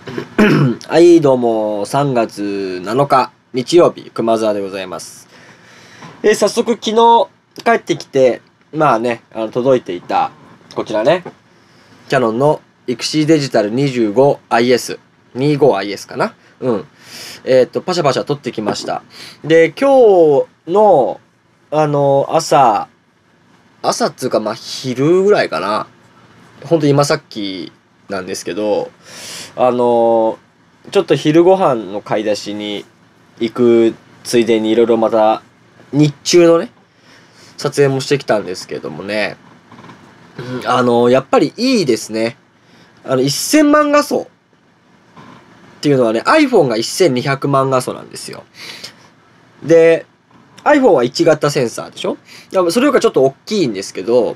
はい、どうも、3月7日、日曜日、熊沢でございます。早速、昨日帰ってきて、まあね、届いていた、こちらね、キヤノンの XC デジタル 25IS、25IS かな。うん。パシャパシャ撮ってきました。で、今日の、朝っつうか、まあ、昼ぐらいかな。ほんと今さっきなんですけど、ちょっと昼ご飯の買い出しに行くついでにいろいろまた日中のね、撮影もしてきたんですけどもね、やっぱりいいですね。1000万画素っていうのはね、iPhone が1200万画素なんですよ。で、iPhone は1型センサーでしょ？それよりかちょっと大きいんですけど、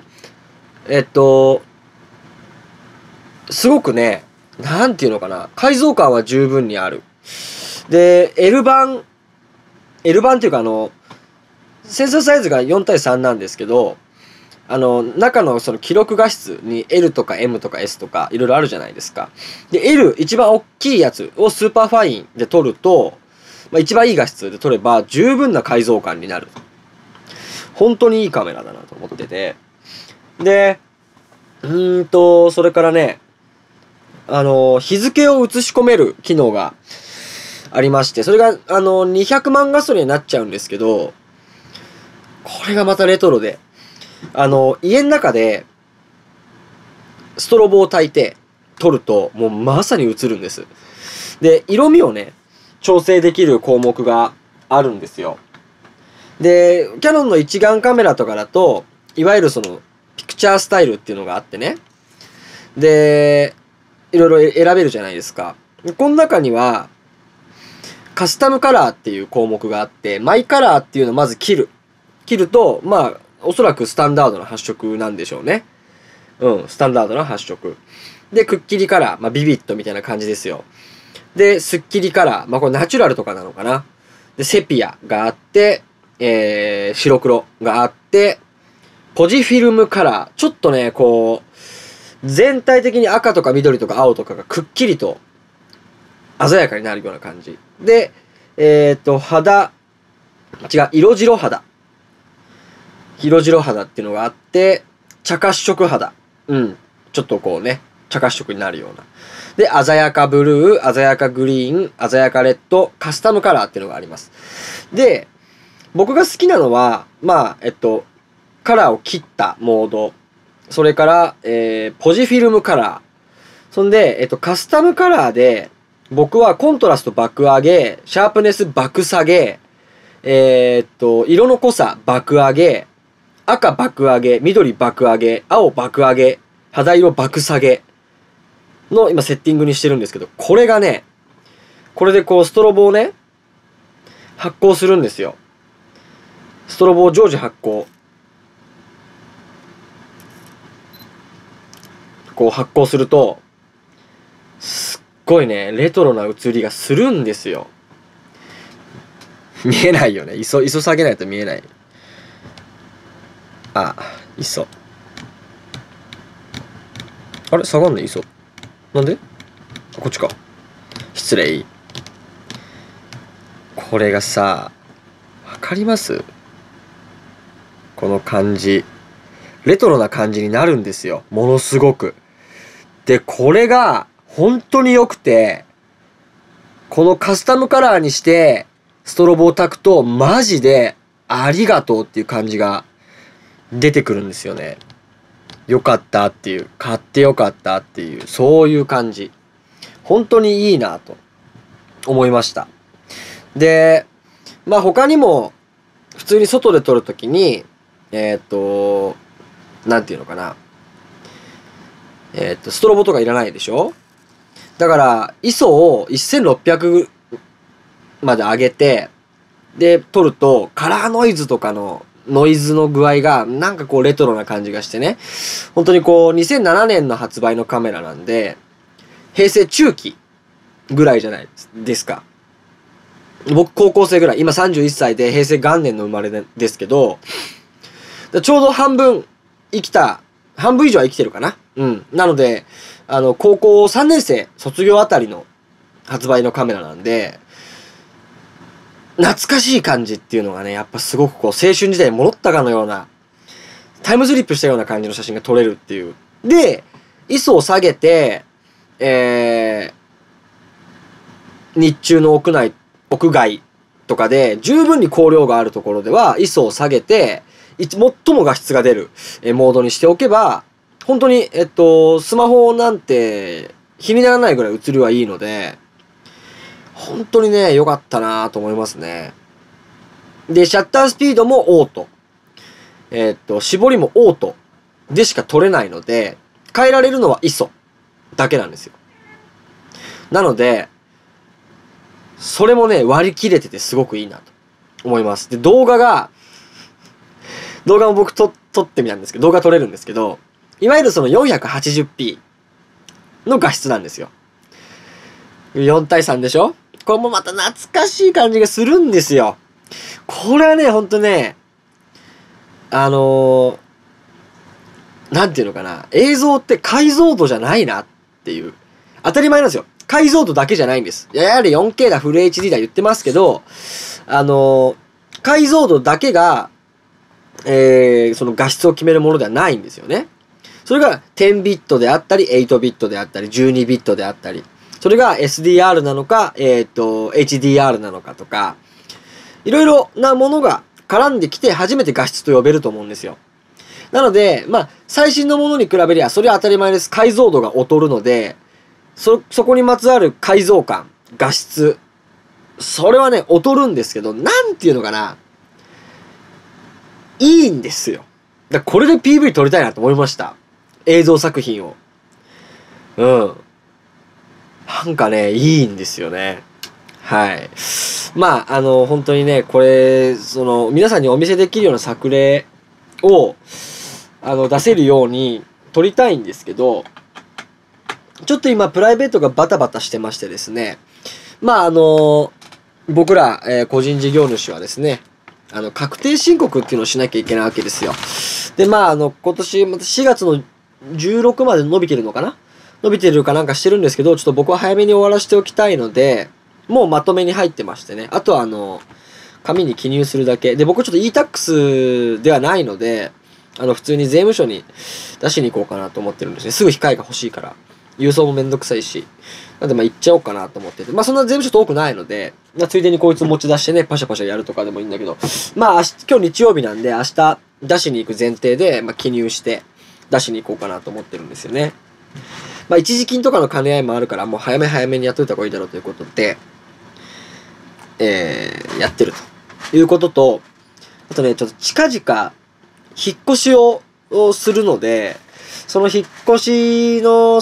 すごくね、なんていうのかな、解像感は十分にある。で、L 版っていうかセンサーサイズが4対3なんですけど、中のその記録画質に L とか M とか S とかいろいろあるじゃないですか。で、L、一番大きいやつをスーパーファインで撮ると、まあ、一番いい画質で撮れば十分な解像感になる。本当にいいカメラだなと思ってて。で、それからね、日付を映し込める機能がありまして、それが、200万画素になっちゃうんですけど、これがまたレトロで、家の中で、ストロボを焚いて撮ると、もうまさに映るんです。で、色味をね、調整できる項目があるんですよ。で、キヤノンの一眼カメラとかだと、いわゆるその、ピクチャースタイルっていうのがあってね。で、いろいろ選べるじゃないですか。この中には、カスタムカラーっていう項目があって、マイカラーっていうのをまず切る。切ると、まあ、おそらくスタンダードな発色なんでしょうね。うん、スタンダードな発色。で、くっきりカラー。まあ、ビビットみたいな感じですよ。で、スッキリカラー。まあ、これナチュラルとかなのかな。で、セピアがあって、白黒があって、ポジフィルムカラー。ちょっとね、こう、全体的に赤とか緑とか青とかがくっきりと鮮やかになるような感じ。で、色白肌。色白肌っていうのがあって、茶褐色肌。うん。ちょっとこうね、茶褐色になるような。で、鮮やかブルー、鮮やかグリーン、鮮やかレッド、カスタムカラーっていうのがあります。で、僕が好きなのは、まあ、カラーを切ったモード。それから、ポジフィルムカラー。そんで、カスタムカラーで、僕はコントラスト爆上げ、シャープネス爆下げ、色の濃さ爆上げ、赤爆上げ、緑爆上げ、青爆上げ、肌色爆下げの今セッティングにしてるんですけど、これがね、これでこうストロボをね、発光するんですよ。ストロボを常時発光。こう発光すると、すっごいね、レトロな映りがするんですよ。見えないよね。ISO下げないと見えない。あ、ISO。あれ下がんない ISO。なんで？こっちか。失礼。これがさ、わかります？この感じ。レトロな感じになるんですよ。ものすごく。で、これが本当に良くて、このカスタムカラーにしてストロボを焚くとマジでありがとうっていう感じが出てくるんですよね。よかったっていう、買ってよかったっていう、そういう感じ。本当にいいなと思いました。で、まあ他にも普通に外で撮るときに、なんていうのかな。ストロボとかいらないでしょ？だから、ISO を1600まで上げて、で、撮ると、カラーノイズとかのノイズの具合が、なんかこうレトロな感じがしてね。本当にこう、2007年の発売のカメラなんで、平成中期ぐらいじゃないですか。僕高校生ぐらい、今31歳で平成元年の生まれですけど、ちょうど半分以上は生きてるかな。うん。なので、高校3年生卒業あたりの発売のカメラなんで、懐かしい感じっていうのがね、やっぱすごくこう、青春時代に戻ったかのような、タイムスリップしたような感じの写真が撮れるっていう。で、ISO を下げて、日中の屋外とかで十分に光量があるところでは ISO を下げて、最も画質が出るモードにしておけば、本当に、スマホなんて比にならないぐらい映りはいいので、本当にね、良かったなと思いますね。で、シャッタースピードもオート。絞りもオートでしか撮れないので、変えられるのは ISO だけなんですよ。なので、それもね、割り切れててすごくいいなと思います。で、動画も僕撮ってみたんですけど、動画撮れるんですけど、いわゆるその 480p の画質なんですよ。4対3でしょ？これもまた懐かしい感じがするんですよ。これはね、ほんとね、なんていうのかな、映像って解像度じゃないなっていう。当たり前なんですよ。解像度だけじゃないんです。やはり 4K だ、フル HD だ言ってますけど、解像度だけが、その画質を決めるものではないんですよね。それが10ビットであったり、8ビットであったり、12ビットであったり、それが SDR なのか、HDR なのかとか、いろいろなものが絡んできて初めて画質と呼べると思うんですよ。なので、まあ、最新のものに比べりゃ、それは当たり前です。解像度が劣るので、そこにまつわる解像感、画質、それはね、劣るんですけど、なんていうのかな、いいんですよ。だからこれで PV 撮りたいなと思いました。映像作品を。うん。なんかね、いいんですよね。はい。まあ、本当にね、これ、皆さんにお見せできるような作例を、出せるように撮りたいんですけど、ちょっと今、プライベートがバタバタしてましてですね、まあ、僕ら、個人事業主はですね、確定申告っていうのをしなきゃいけないわけですよ。で、まあ、今年、4月の16まで伸びてるのかな？伸びてるかなんかしてるんですけど、ちょっと僕は早めに終わらせておきたいので、もうまとめに入ってましてね。あとは紙に記入するだけ。で、僕ちょっと e-tax ではないので、普通に税務署に出しに行こうかなと思ってるんですね。すぐ控えが欲しいから。郵送もめんどくさいし。なんでまあ行っちゃおうかなと思ってて。まあそんな税務署遠くないので、ついでにこいつ持ち出してね、パシャパシャやるとかでもいいんだけど、まあ今日日曜日なんで明日出しに行く前提で、まあ記入して出しに行こうかなと思ってるんですよね。まあ一時金とかの兼ね合いもあるから、もう早めにやっといた方がいいだろうということで、やってるということと、あとね、ちょっと近々引っ越しをするので、その引っ越しの、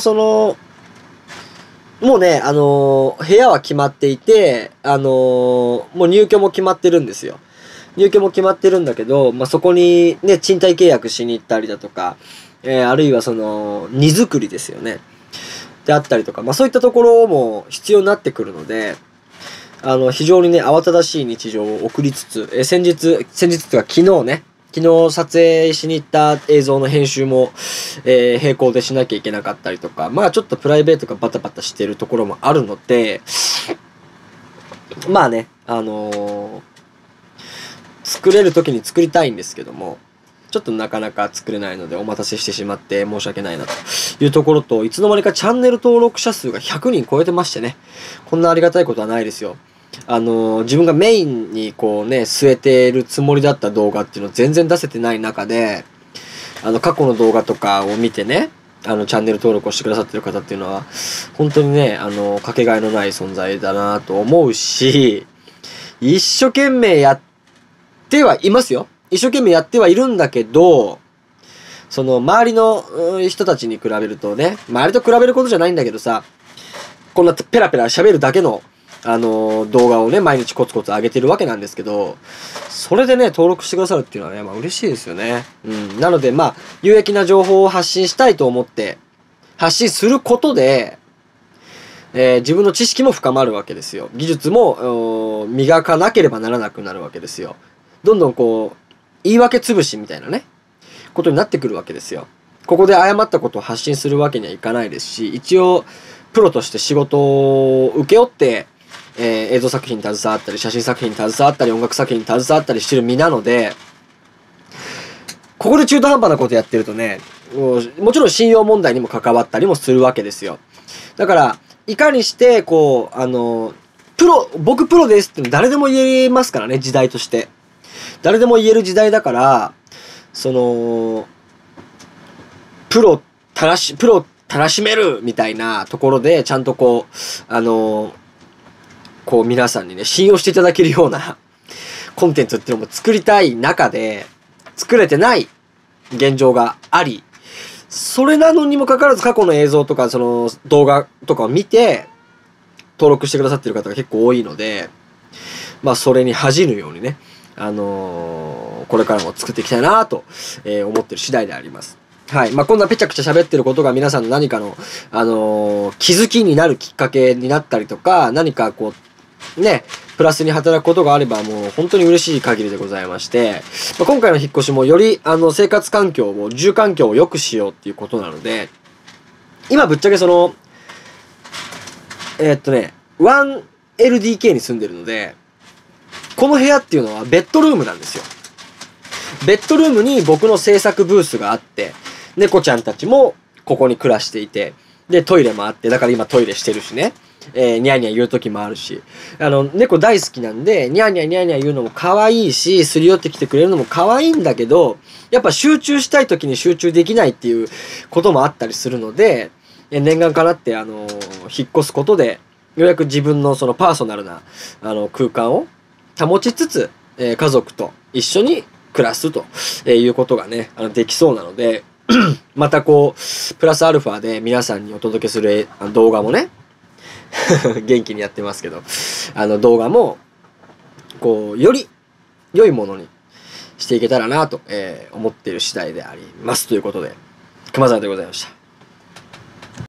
もうね、部屋は決まっていて、もう入居も決まってるんですよ。入居も決まってるんだけど、まあ、そこにね、賃貸契約しに行ったりだとか、あるいは荷造りですよね。であったりとか、まあ、そういったところも必要になってくるので、非常にね、慌ただしい日常を送りつつ、先日というか昨日撮影しに行った映像の編集も、並行でしなきゃいけなかったりとか、まあちょっとプライベートがバタバタしているところもあるので、まあね、作れる時に作りたいんですけども、ちょっとなかなか作れないのでお待たせしてしまって申し訳ないなというところと、いつの間にかチャンネル登録者数が100人超えてましてね、こんなありがたいことはないですよ。自分がメインにこうね、据えてるつもりだった動画っていうのを全然出せてない中で、過去の動画とかを見てね、チャンネル登録をしてくださってる方っていうのは、本当にね、かけがえのない存在だなと思うし、一生懸命やってはいますよ。一生懸命やってはいるんだけど、周りの人たちに比べるとね、周りと比べることじゃないんだけどさ、こんなペラペラ喋るだけの動画をね、毎日コツコツ上げてるわけなんですけど、それでね、登録してくださるっていうのはね、まあ嬉しいですよね。うん。なので、まあ、有益な情報を発信したいと思って、発信することで、自分の知識も深まるわけですよ。技術も、磨かなければならなくなるわけですよ。どんどんこう、言い訳潰しみたいなね、ことになってくるわけですよ。ここで誤ったことを発信するわけにはいかないですし、一応、 プロとして仕事を請け負って、映像作品に携わったり、写真作品に携わったり、音楽作品に携わったりしてる身なので、ここで中途半端なことやってるとね、もちろん信用問題にも関わったりもするわけですよ。だから、いかにして、僕プロですって誰でも言えますからね、時代として。誰でも言える時代だから、プロたらしめるみたいなところで、ちゃんと皆さんにね、信用していただけるようなコンテンツっていうのも作りたい中で、作れてない現状があり、それなのにもかかわらず過去の映像とか、動画とかを見て、登録してくださってる方が結構多いので、それに恥じぬようにね、これからも作っていきたいなと、思ってる次第であります。はい。こんなぺちゃくちゃ喋ってることが皆さんの何かの、気づきになるきっかけになったりとか、何かプラスに働くことがあればもう本当に嬉しい限りでございまして、今回の引っ越しもより生活環境を、住環境を良くしようっていうことなので、今ぶっちゃけ1LDK に住んでるので、この部屋っていうのはベッドルームなんですよ。ベッドルームに僕の制作ブースがあって、猫ちゃんたちもここに暮らしていて、で、トイレもあって、だから今トイレしてるしね。ニャーニャー言う時もあるし。猫大好きなんで、ニャーニャーニャーニャー言うのも可愛いし、すり寄ってきてくれるのも可愛いんだけど、やっぱ集中したい時に集中できないっていうこともあったりするので、念願かなって、引っ越すことで、ようやく自分のパーソナルな、空間を保ちつつ、家族と一緒に暮らすということがね、できそうなので、またプラスアルファで皆さんにお届けする動画もね、元気にやってますけど、動画も、より良いものにしていけたらなと、思っている次第であります。ということで、熊沢でございました。